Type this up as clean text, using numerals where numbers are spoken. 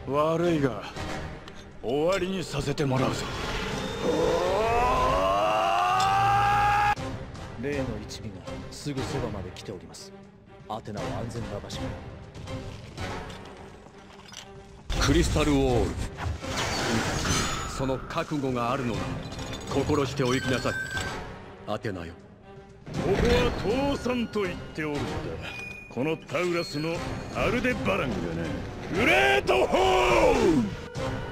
悪いが終わりにさせてもらうぞ。 例の一味がすぐそばまで来ております。アテナは安全な場所へ。 クリスタルウォール、その覚悟があるのなら心してお行きなさい、アテナよ。 ここは父さんと言っておるのだ。このタウラスのアルデバランがな。グレートホール